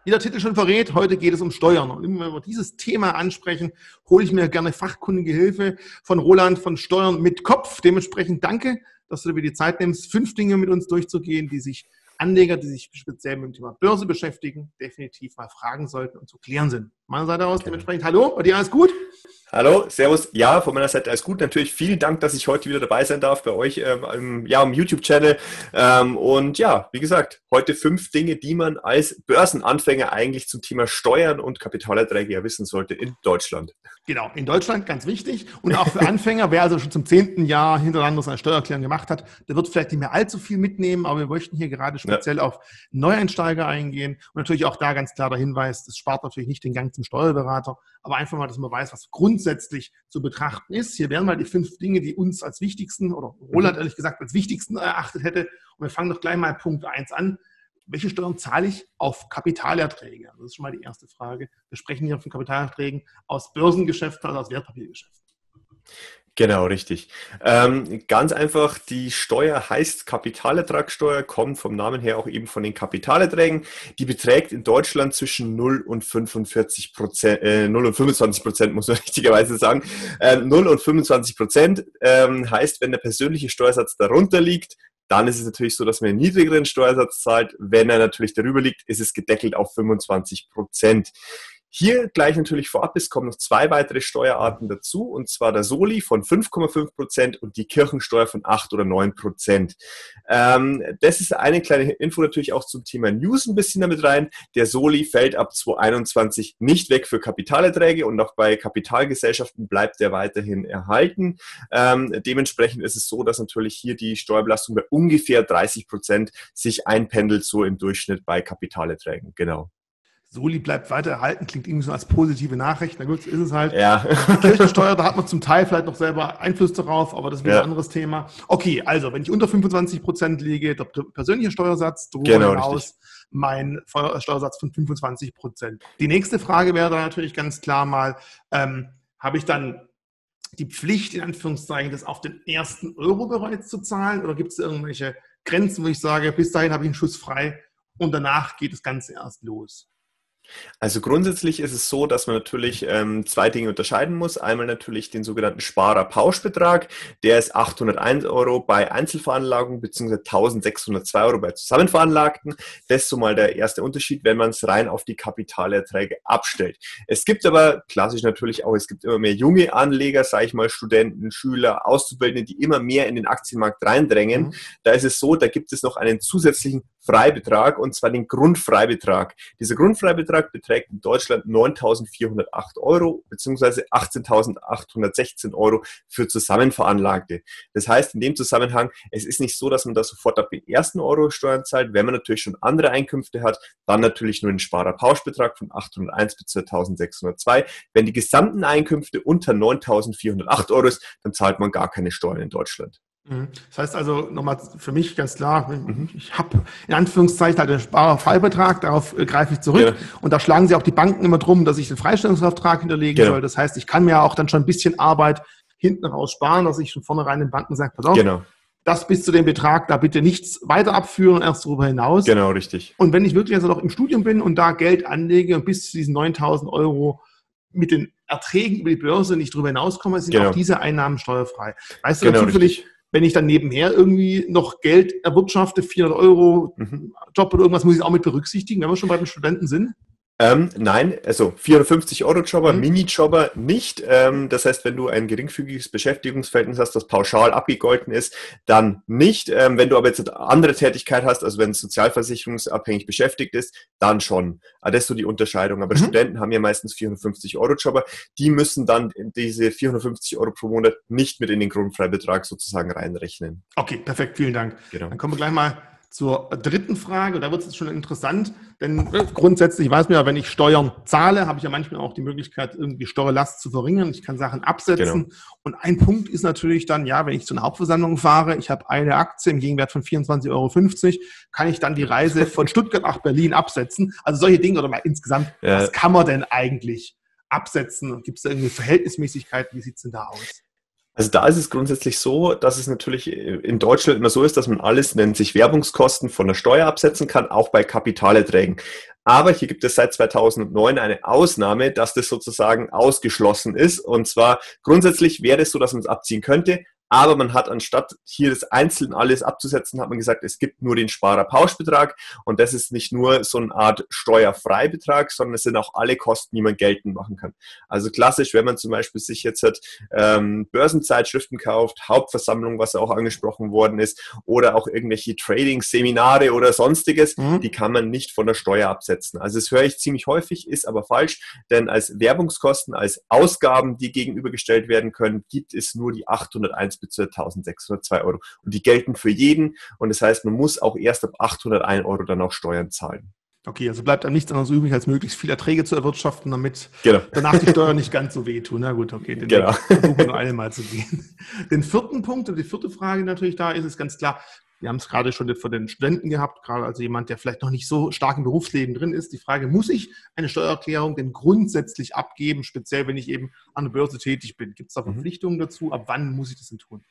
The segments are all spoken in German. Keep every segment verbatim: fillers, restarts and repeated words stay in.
wie der Titel schon verrät, heute geht es um Steuern. Und wenn wir über dieses Thema ansprechen, hole ich mir gerne fachkundige Hilfe von Roland von Steuern mit Kopf. Dementsprechend danke, dass du dir die Zeit nimmst, fünf Dinge mit uns durchzugehen, die sich Anleger, die sich speziell mit dem Thema Börse beschäftigen, definitiv mal fragen sollten und zu klären sind. Meiner Seite aus dementsprechend hallo, bei dir alles gut? Hallo, servus. Ja, von meiner Seite alles gut. Natürlich vielen Dank, dass ich heute wieder dabei sein darf bei euch ähm, im, ja, im YouTube-Channel. Ähm, und ja, wie gesagt, heute fünf Dinge, die man als Börsenanfänger eigentlich zum Thema Steuern und Kapitalerträge ja wissen sollte in Deutschland. Genau, in Deutschland ganz wichtig. Und auch für Anfänger, wer also schon zum zehnten Jahr hintereinander seine Steuererklärung gemacht hat, der wird vielleicht nicht mehr allzu viel mitnehmen, aber wir möchten hier gerade speziell ja. auf Neueinsteiger eingehen. Und natürlich auch da ganz klar der Hinweis, das spart natürlich nicht den Gang zum Steuerberater, aber einfach mal, dass man weiß, was grundsätzlich zu betrachten ist. Hier wären mal die fünf Dinge, die uns als wichtigsten, oder Roland ehrlich gesagt als wichtigsten erachtet hätte. Und wir fangen doch gleich mal Punkt eins an. Welche Steuern zahle ich auf Kapitalerträge? Das ist schon mal die erste Frage. Wir sprechen hier von Kapitalerträgen aus Börsengeschäften, also aus Wertpapiergeschäften. Genau, richtig. Ähm, ganz einfach, die Steuer heißt Kapitalertragssteuer, kommt vom Namen her auch eben von den Kapitalerträgen. Die beträgt in Deutschland zwischen null und fünfundvierzig Prozent, äh, null und fünfundzwanzig Prozent, muss man richtigerweise sagen. Äh, null und fünfundzwanzig Prozent ähm, heißt, wenn der persönliche Steuersatz darunter liegt, dann ist es natürlich so, dass man einen niedrigeren Steuersatz zahlt. Wenn er natürlich darüber liegt, ist es gedeckelt auf fünfundzwanzig Prozent. Hier gleich natürlich vorab, es kommen noch zwei weitere Steuerarten dazu, und zwar der Soli von fünf Komma fünf Prozent und die Kirchensteuer von acht oder neun Prozent. Ähm, das ist eine kleine Info natürlich auch zum Thema News ein bisschen damit rein. Der Soli fällt ab zweitausendeinundzwanzig nicht weg für Kapitalerträge und auch bei Kapitalgesellschaften bleibt er weiterhin erhalten. Ähm, dementsprechend ist es so, dass natürlich hier die Steuerbelastung bei ungefähr dreißig Prozent sich einpendelt, so im Durchschnitt bei Kapitalerträgen. Genau. Soli bleibt weiter erhalten, klingt irgendwie so als positive Nachricht. Na gut, so ist es halt. Ja. Kirchensteuer, da hat man zum Teil vielleicht noch selber Einfluss darauf, aber das ist wieder ja. ein anderes Thema. Okay, also wenn ich unter fünfundzwanzig Prozent liege, der persönliche Steuersatz, darüber genau, hinaus richtig. mein Steuersatz von fünfundzwanzig Prozent. Die nächste Frage wäre dann natürlich ganz klar mal, ähm, habe ich dann die Pflicht, in Anführungszeichen, das auf den ersten Euro bereits zu zahlen, oder gibt es irgendwelche Grenzen, wo ich sage, bis dahin habe ich einen Schuss frei und danach geht das Ganze erst los? Also grundsätzlich ist es so, dass man natürlich ähm, zwei Dinge unterscheiden muss. Einmal natürlich den sogenannten Sparerpauschbetrag. Der ist achthunderteins Euro bei Einzelveranlagungen bzw. eintausendsechshundertzwei Euro bei Zusammenveranlagten. Das ist so mal der erste Unterschied, wenn man es rein auf die Kapitalerträge abstellt. Es gibt aber klassisch natürlich auch, es gibt immer mehr junge Anleger, sage ich mal Studenten, Schüler, Auszubildende, die immer mehr in den Aktienmarkt reindrängen. Mhm. Da ist es so, da gibt es noch einen zusätzlichen Freibetrag, und zwar den Grundfreibetrag. Dieser Grundfreibetrag beträgt in Deutschland neuntausendvierhundertacht Euro bzw. achtzehntausendachthundertsechzehn Euro für Zusammenveranlagte. Das heißt in dem Zusammenhang, es ist nicht so, dass man da sofort ab den ersten Euro Steuern zahlt. Wenn man natürlich schon andere Einkünfte hat, dann natürlich nur den Sparerpauschbetrag von achthunderteins bis zweitausendsechshundertzwei. Wenn die gesamten Einkünfte unter neuntausendvierhundertacht Euro ist, dann zahlt man gar keine Steuern in Deutschland. Das heißt also nochmal für mich ganz klar, ich habe in Anführungszeichen halt den Sparerfreibetrag, darauf greife ich zurück. Ja. Und da schlagen sie auch die Banken immer drum, dass ich den Freistellungsauftrag hinterlegen genau. soll. Das heißt, ich kann mir auch dann schon ein bisschen Arbeit hinten raus sparen, dass ich von vornherein den Banken sage, pass auf, genau. das bis zu dem Betrag, da bitte nichts weiter abführen, erst darüber hinaus. Genau, richtig. Und wenn ich wirklich also noch im Studium bin und da Geld anlege und bis zu diesen neuntausend Euro mit den Erträgen über die Börse nicht darüber hinauskomme, sind genau. auch diese Einnahmen steuerfrei. Weißt du genau, zufällig, richtig. Wenn ich dann nebenher irgendwie noch Geld erwirtschafte, vierhundert Euro mhm. Job oder irgendwas, muss ich auch mit berücksichtigen, wenn wir schon bei den Studenten sind? Ähm, nein, also vierhundertfünfzig Euro Jobber, mhm. Minijobber nicht. Ähm, das heißt, wenn du ein geringfügiges Beschäftigungsverhältnis hast, das pauschal abgegolten ist, dann nicht. Ähm, wenn du aber jetzt eine andere Tätigkeit hast, also wenn es sozialversicherungsabhängig beschäftigt ist, dann schon. Aber das ist so die Unterscheidung. Aber mhm. Studenten haben ja meistens vierhundertfünfzig Euro Jobber. Die müssen dann diese vierhundertfünfzig Euro pro Monat nicht mit in den Grundfreibetrag sozusagen reinrechnen. Okay, perfekt, vielen Dank. Genau. Dann kommen wir gleich mal zur dritten Frage, da wird es jetzt schon interessant, denn grundsätzlich weiß man ja, wenn ich Steuern zahle, habe ich ja manchmal auch die Möglichkeit, irgendwie Steuerlast zu verringern. Ich kann Sachen absetzen. Genau. Und ein Punkt ist natürlich dann, ja, wenn ich zu einer Hauptversammlung fahre, ich habe eine Aktie im Gegenwert von vierundzwanzig Euro fünfzig, kann ich dann die Reise von Stuttgart nach Berlin absetzen. Also solche Dinge oder mal insgesamt, ja. Was kann man denn eigentlich absetzen? Gibt es da irgendwie Verhältnismäßigkeiten? Wie sieht es denn da aus? Also da ist es grundsätzlich so, dass es natürlich in Deutschland immer so ist, dass man alles, nennt sich Werbungskosten, von der Steuer absetzen kann, auch bei Kapitalerträgen. Aber hier gibt es seit zweitausendneun eine Ausnahme, dass das sozusagen ausgeschlossen ist. Und zwar grundsätzlich wäre es so, dass man es abziehen könnte. Aber man hat, anstatt hier das einzeln alles abzusetzen, hat man gesagt, es gibt nur den Sparerpauschbetrag. Und das ist nicht nur so eine Art Steuerfreibetrag, sondern es sind auch alle Kosten, die man geltend machen kann. Also klassisch, wenn man zum Beispiel sich jetzt hat, ähm, Börsenzeitschriften kauft, Hauptversammlung, was auch angesprochen worden ist, oder auch irgendwelche Trading-Seminare oder sonstiges, mhm. die kann man nicht von der Steuer absetzen. Also das höre ich ziemlich häufig, ist aber falsch, denn als Werbungskosten, als Ausgaben, die gegenübergestellt werden können, gibt es nur die achthunderteins bis eintausendsechshundertzwei Euro. Und die gelten für jeden. Und das heißt, man muss auch erst ab achthunderteins Euro dann auch Steuern zahlen. Okay, also bleibt einem nichts anderes übrig, als möglichst viel Erträge zu erwirtschaften, damit genau. danach die Steuern nicht ganz so wehtun. Na gut, okay, den genau. versuchen wir nur einmal zu gehen. Den vierten Punkt und die vierte Frage natürlich da ist es ganz klar, wir haben es gerade schon von den Studenten gehabt, gerade also jemand, der vielleicht noch nicht so stark im Berufsleben drin ist. Die Frage, muss ich eine Steuererklärung denn grundsätzlich abgeben, speziell wenn ich eben an der Börse tätig bin? Gibt es da Verpflichtungen dazu? Ab wann muss ich das denn tun?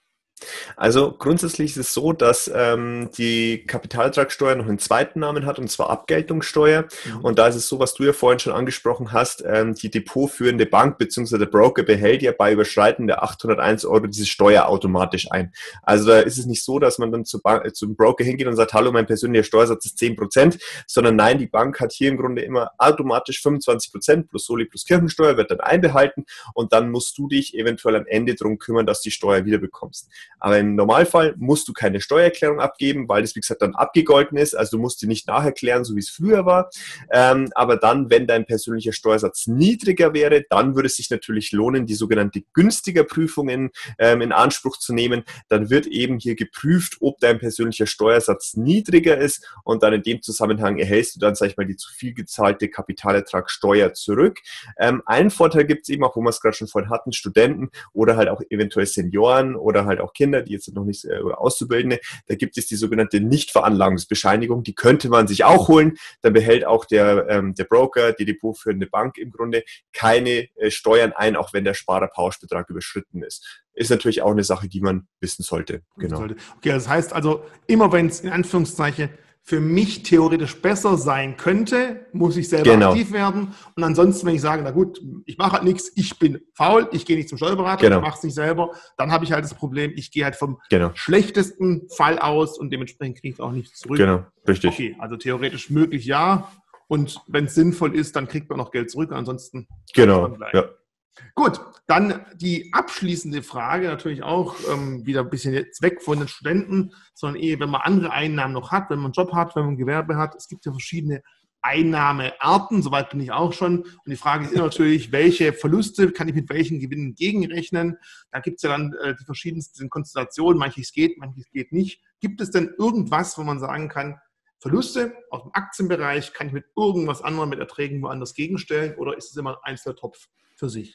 Also grundsätzlich ist es so, dass ähm, die Kapitalertragssteuer noch einen zweiten Namen hat, und zwar Abgeltungssteuer. Mhm. Und da ist es so, was du ja vorhin schon angesprochen hast, ähm, die depotführende Bank bzw. der Broker behält ja bei Überschreiten der achthunderteins Euro diese Steuer automatisch ein. Also da ist es nicht so, dass man dann zur Bank, äh, zum Broker hingeht und sagt, hallo, mein persönlicher Steuersatz ist zehn Prozent, sondern nein, die Bank hat hier im Grunde immer automatisch fünfundzwanzig Prozent plus Soli plus Kirchensteuer wird dann einbehalten, und dann musst du dich eventuell am Ende darum kümmern, dass die Steuer wieder bekommst. Aber im Normalfall musst du keine Steuererklärung abgeben, weil das, wie gesagt, dann abgegolten ist. Also du musst die nicht nacherklären, so wie es früher war. Ähm, aber dann, wenn dein persönlicher Steuersatz niedriger wäre, dann würde es sich natürlich lohnen, die sogenannte günstiger Prüfungen ähm, in Anspruch zu nehmen. Dann wird eben hier geprüft, ob dein persönlicher Steuersatz niedriger ist, und dann in dem Zusammenhang erhältst du dann, sag ich mal, die zu viel gezahlte Kapitalertragssteuer zurück. Ähm, einen Vorteil gibt es eben auch, wo wir es gerade schon vorhin hatten, Studenten oder halt auch eventuell Senioren oder halt auch Kinder, die jetzt noch nicht, oder Auszubildende, da gibt es die sogenannte Nichtveranlagungsbescheinigung, die könnte man sich auch holen, dann behält auch der, ähm, der Broker, die depotführende Bank im Grunde keine äh, Steuern ein, auch wenn der Sparerpauschbetrag überschritten ist. Ist natürlich auch eine Sache, die man wissen sollte. Genau. Okay, das heißt also, immer wenn es in Anführungszeichen für mich theoretisch besser sein könnte, muss ich selber genau. aktiv werden. Und ansonsten, wenn ich sage, na gut, ich mache halt nichts, ich bin faul, ich gehe nicht zum Steuerberater, genau. ich mache es nicht selber, dann habe ich halt das Problem, ich gehe halt vom genau. schlechtesten Fall aus und dementsprechend kriege ich auch nichts zurück. Genau, richtig. Okay, also theoretisch möglich ja. Und wenn es sinnvoll ist, dann kriegt man noch Geld zurück. Ansonsten genau, ja. Gut, dann die abschließende Frage, natürlich auch ähm, wieder ein bisschen jetzt weg von den Studenten, sondern eher, wenn man andere Einnahmen noch hat, wenn man einen Job hat, wenn man ein Gewerbe hat. Es gibt ja verschiedene Einnahmearten, soweit bin ich auch schon. Und die Frage ist natürlich, welche Verluste kann ich mit welchen Gewinnen gegenrechnen? Da gibt es ja dann äh, die verschiedensten Konstellationen, manches geht, manches geht nicht. Gibt es denn irgendwas, wo man sagen kann, Verluste aus dem Aktienbereich kann ich mit irgendwas anderem, mit Erträgen woanders gegenstellen, oder ist es immer ein einzelner Topf für sich?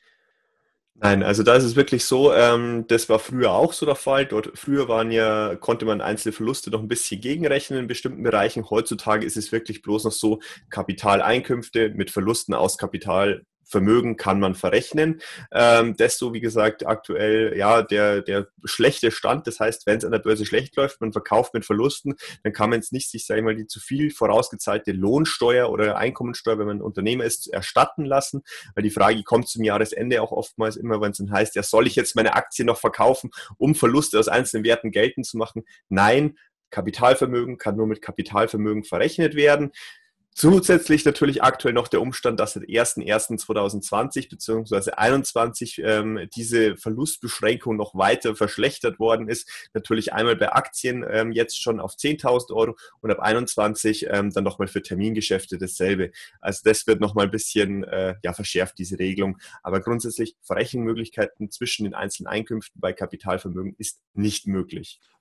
Nein, also da ist es wirklich so, ähm, das war früher auch so der Fall. Dort früher waren ja, konnte man einzelne Verluste noch ein bisschen gegenrechnen in bestimmten Bereichen. Heutzutage ist es wirklich bloß noch so, Kapitaleinkünfte mit Verlusten aus Kapitalvermögen kann man verrechnen. Ähm, das so, wie gesagt, aktuell ja der, der schlechte Stand. Das heißt, wenn es an der Börse schlecht läuft, man verkauft mit Verlusten, dann kann man jetzt nicht sich, sag ich mal, die zu viel vorausgezahlte Lohnsteuer oder Einkommensteuer, wenn man Unternehmer ist, erstatten lassen. Weil die Frage kommt zum Jahresende auch oftmals immer, wenn es dann heißt, ja, soll ich jetzt meine Aktien noch verkaufen, um Verluste aus einzelnen Werten geltend zu machen? Nein, Kapitalvermögen kann nur mit Kapitalvermögen verrechnet werden. Zusätzlich natürlich aktuell noch der Umstand, dass seit erster erster zweitausendzwanzig bzw. einundzwanzig ähm, diese Verlustbeschränkung noch weiter verschlechtert worden ist. Natürlich einmal bei Aktien ähm, jetzt schon auf zehntausend Euro und ab einundzwanzig ähm, dann nochmal für Termingeschäfte dasselbe. Also das wird nochmal ein bisschen äh, ja, verschärft, diese Regelung. Aber grundsätzlich Verrechenmöglichkeiten zwischen den einzelnen Einkünften bei Kapitalvermögen ist nicht möglich.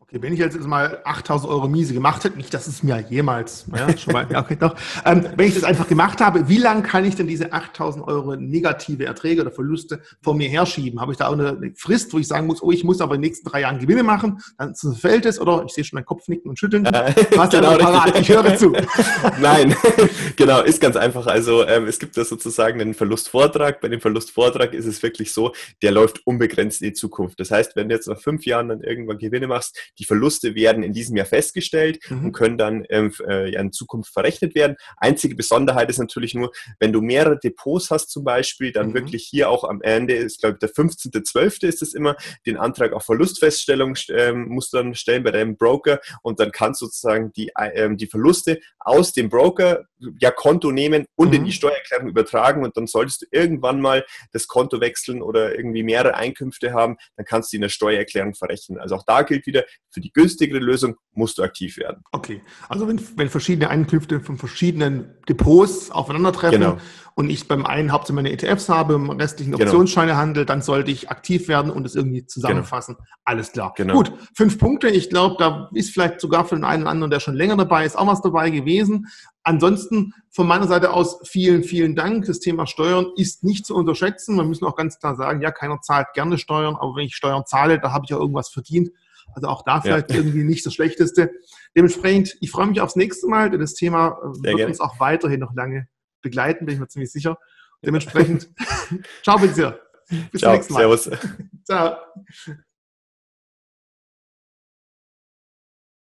Okay, wenn ich jetzt mal achttausend Euro Miese gemacht hätte, nicht, dass es mir jemals, ja, schon mal, ja, okay, doch. Ähm, wenn ich das einfach gemacht habe, wie lange kann ich denn diese achttausend Euro negative Erträge oder Verluste vor mir herschieben? Habe ich da auch eine Frist, wo ich sagen muss, oh, ich muss aber in den nächsten drei Jahren Gewinne machen, dann fällt es, oder ich sehe schon meinen Kopf nicken und schütteln. Äh, Was genau, parat? Ich höre zu. Nein, genau, ist ganz einfach. Also ähm, es gibt da sozusagen einen Verlustvortrag. Bei dem Verlustvortrag ist es wirklich so, der läuft unbegrenzt in die Zukunft. Das heißt, wenn du jetzt nach fünf Jahren dann irgendwann Gewinne machst, die Verluste werden in diesem Jahr festgestellt mhm. und können dann ähm, äh, in Zukunft verrechnet werden. Einzige Besonderheit ist natürlich nur, wenn du mehrere Depots hast zum Beispiel, dann mhm. wirklich hier auch am Ende, ist glaube ich der fünfzehnte zwölfte ist es immer, den Antrag auf Verlustfeststellung ähm, musst du dann stellen bei deinem Broker und dann kannst du sozusagen die, ähm, die Verluste aus dem Broker ja Konto nehmen und mhm. in die Steuererklärung übertragen und dann solltest du irgendwann mal das Konto wechseln oder irgendwie mehrere Einkünfte haben, dann kannst du in der Steuererklärung verrechnen. Also auch da gilt wieder, für die günstigere Lösung musst du aktiv werden. Okay, also wenn, wenn verschiedene Einkünfte von verschiedenen Depots aufeinandertreffen genau. und ich beim einen hauptsächlich meine E T Fs habe, im restlichen Optionsscheine genau. handle, dann sollte ich aktiv werden und es irgendwie zusammenfassen. Genau. Alles klar. Genau. Gut, fünf Punkte. Ich glaube, da ist vielleicht sogar für den einen oder anderen, der schon länger dabei ist, auch was dabei gewesen. Ansonsten von meiner Seite aus vielen, vielen Dank. Das Thema Steuern ist nicht zu unterschätzen. Wir müssen auch ganz klar sagen, ja, keiner zahlt gerne Steuern, aber wenn ich Steuern zahle, da habe ich ja irgendwas verdient. Also auch da vielleicht ja. irgendwie nicht das Schlechteste. Dementsprechend, ich freue mich aufs nächste Mal, denn das Thema Sehr wird gerne. uns auch weiterhin noch lange begleiten, bin ich mir ziemlich sicher. Dementsprechend, ciao, Bezir. Bis ciao, zum nächsten Mal. Servus. Ciao.